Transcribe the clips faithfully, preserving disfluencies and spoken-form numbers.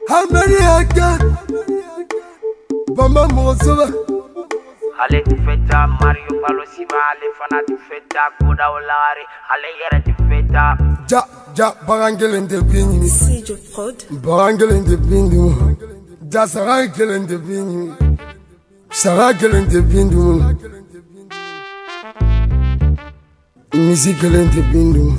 America Bamba Mosova Ale ti feta Mario Palosiva ale fana ti feta Koda Olari ale yere ti feta Ja ja barangelen de bini Sijo Prod barangelen de bini Ja sarangelen de bini sarangelen de bini Musicalen de bini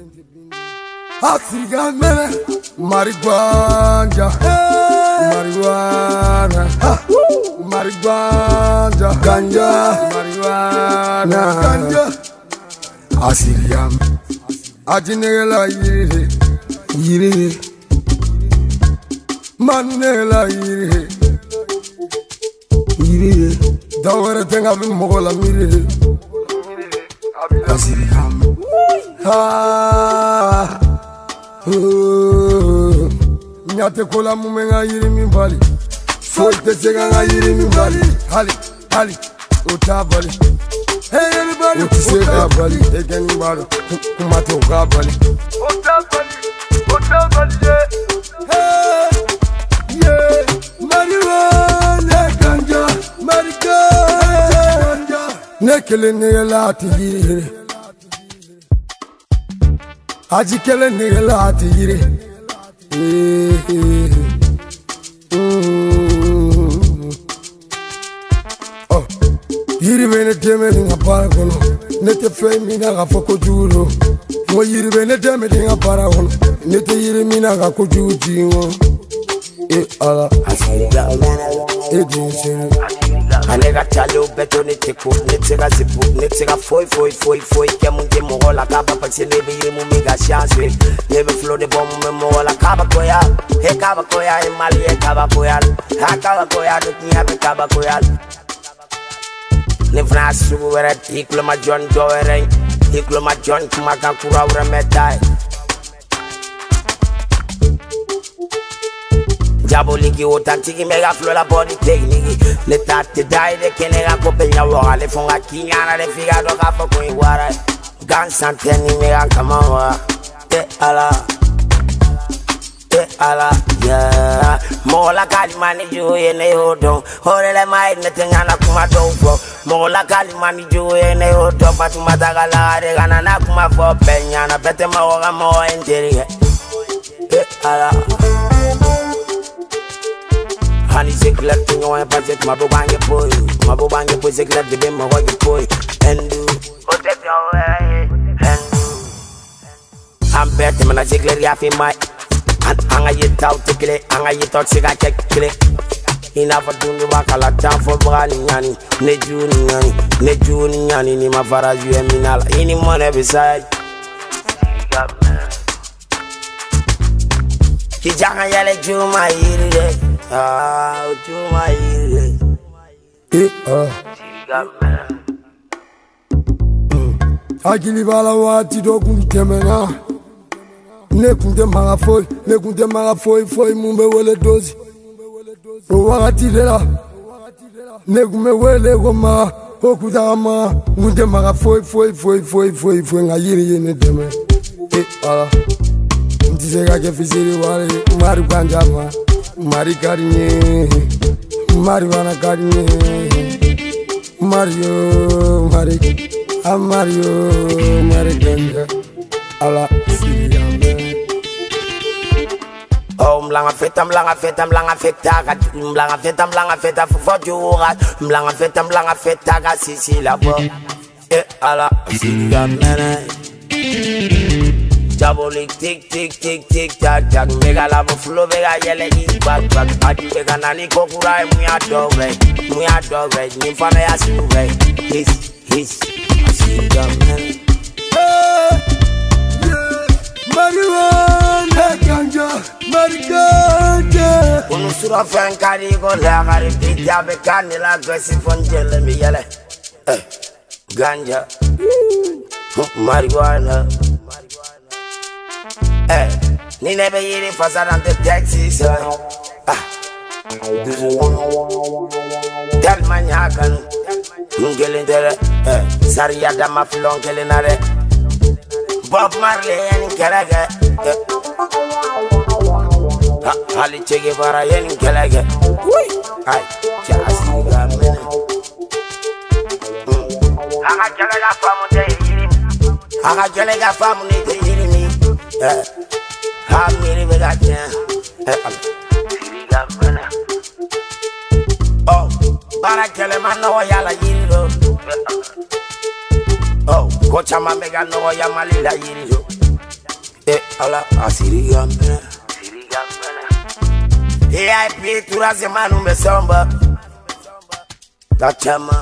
Afrika mena marijuana marijuana marijuana ganja marijuana ganja Asiriam Ajinela yiri yiri Manela yiri yiri Dawara tenga bi mogola miri Asiriam Ah Nyate kola mumenga yiri mimbali Folte senga yiri mimbali Hali hali utabali Hey everybody, what's up, buddy? Hey, can you bother? Come on, talk about buddy. What's up, buddy? What's up, buddy? Hey, yeah, marijuana, ganja, marijuana. Nekele negelati yire, aji kele negelati yire. Yiri bene teme dinga para kono nete fe mina ga foko juro mo yiri bene teme dinga para kono nete yiri mina ga ko juji ngo e ala Asiriga e dinse Anega chalo beto nete ko nete ga zipu nete ga foi foi foi foi ke munje mo la kaba pa se lebe yiri mu mega chance lebe flow de bom me mo la kaba koya he kaba koya e mali e kaba koya ha kaba koya de nya be kaba koya Ne France wera iklo ma John Doere iklo ma John kuma ka kura ura medai Jaboli ki otantiki mega flow la body technique le tate dai de kenega ko penya wa le fonga kinyana le figa do ka fo ko igwara gan santeni mega kama wa te ala te ala yeah mola kalimani jo ene hodon horele mai netengana kuma do fo mola kalimani jo ene hodon patu matagala re gana na kuma fo penyana pete mawa mo enderi te ala Honey secret thing on paset my bobange boy my bobange boy secret de dem mo boy and do protect your way and I'm better man secret ya fi my anga yit out to kile anga yit out siga check kile ina fa dundu bakala tan fo brani nyani ne juni nyani ne juni nyani ni mafara ju eminala ini mone beside ki janga yale juma yire ah juma yire e ah Agili bala wati do kuntemena Ne kunde mara foi, ne kunde mara foi, foi mumbe wele dozi. O wakati dela, ne kume wele goma, o kudama, kunde mara foi, foi, foi, foi, foi, foi, nga yiri yene deme. E ala, mtisega ke fisiri wale, mari banjama, mari karinye, mari wana karinye, Mario, mari, a Mario, mari ganja, ala siri Oh, mlanga feta, mlanga feta, mlanga feta, mlanga feta, mlanga feta, fufojura, mlanga feta, mlanga feta, ga sisi la bo. Eh, ala, sisi la mene. Jabolik tik tik tik tik tak tak, mega la bo flow mega yele is back back. Adi mega nani kokura mu ya dogre, mu ya dogre, ni fana ya suwe. His his, sisi la mene. Marijuana, ganja, marijuana. Unu sura fankari ko la gari pita be kanila gosi fonjele mi yele. Eh, ganja, marijuana. Eh, ni nebe yiri fasarante Texas. Ah, del manyakan, ngelen dere. Eh, sariya dama filon kelenare. Bob Marley and Karaga. Ali chege bara yen kelege. Ay, chasi gamene. Aga kelega famu de yiri. Aga kelega famu ne de yiri mi. Eh. Ha miri vega chen. Eh. Siri gamene. Oh, bara kele mano yala yiri do. Oh, kocha mega no ya malila yiri do. Eh, ala asiri gamene. Siri gamene. E ai pitura semana me samba. Da chama.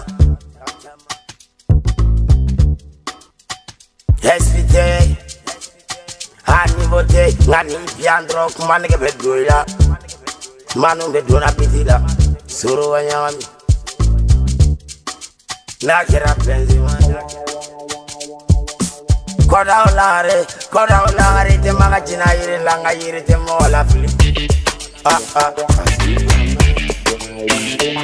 Hesite. Ani vote, ngani piandro kumane ke bedoya. Manu bedona pitila. Suru wanyami. Na kera penzi wanya. Koda olare, koda olare te maga china yiri langa yiri te mola fili. Ah ah.